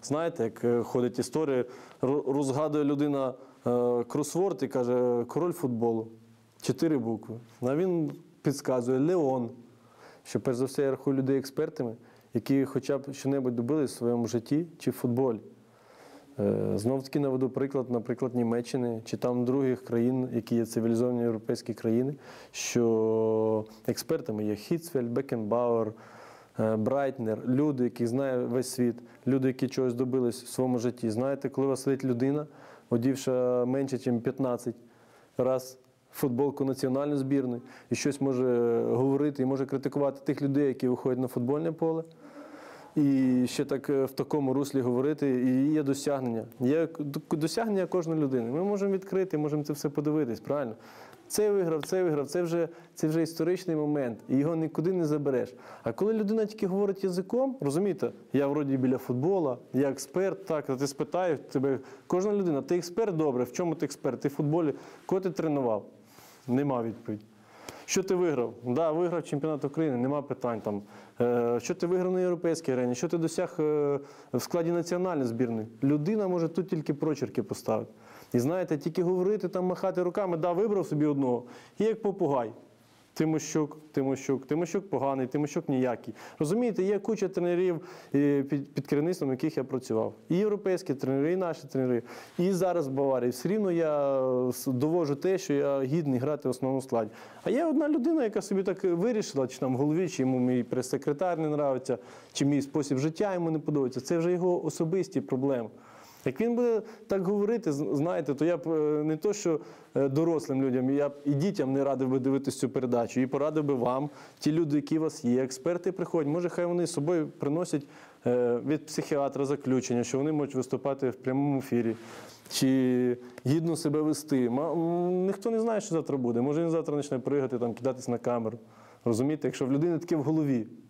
знаєте, як ходить історія, розгадує людина кросворд і каже, король футболу. 4 букви. А він підказує Леон. Що, перш за все, я рахую людей експертами, які хоча б що-небудь добились в своєму житті чи в футболі. Знов-таки наведу приклад, наприклад, Німеччини чи там других країн, які є цивілізовані європейські країни, що експертами є Хіцфельд, Бекенбауер, Брайтнер, люди, які знають весь світ, люди, які чогось добились в своєму житті. Знаєте, коли у вас сидить людина, одівши менше, ніж 15 разів футболку національної збірної, і щось може говорити, і може критикувати тих людей, які виходять на футбольне поле, і ще так в такому руслі говорити, і є досягнення. Є досягнення кожної людини. Ми можемо відкрити, можемо це все подивитись, правильно? Цей виграв, це вже історичний момент, і його нікуди не забереш. А коли людина тільки говорить язиком, розумієте, я вроді біля футбола, я експерт, так, а ти спитаєш тебе, кожна людина, ти експерт, добре, в чому ти експерт? Ти в футболі, кого ти тренував? Нема відповіді. Що ти виграв? Да, виграв чемпіонат України, нема питань там. Що ти виграв на європейській арені? Що ти досяг в складі національної збірної? Людина може тут тільки прочерки поставити. І знаєте, тільки говорити, там махати руками, да, вибрав собі одного, і як попугай. Тимощук поганий, Тимощук ніякий. Розумієте, є куча тренерів, під керівництвом яких я працював. І європейські тренери, і наші тренери, і зараз в Баварії. Все рівно я довожу те, що я гідний грати в основному складі. А є одна людина, яка собі так вирішила, чи там в голові, чи йому мій прес-секретар не подобається, чи мій спосіб життя йому не подобається. Це вже його особисті проблеми. Як він буде так говорити, знаєте, то я б не то, що дорослим людям, я б і дітям не радив би дивитися цю передачу, і порадив би вам, ті люди, які у вас є, експерти приходять, може хай вони з собою приносять від психіатра заключення, що вони можуть виступати в прямому ефірі, чи гідно себе вести. Ніхто не знає, що завтра буде, може він завтра почне пригати, там, кидатись на камеру. Розумієте, якщо в людини таке в голові.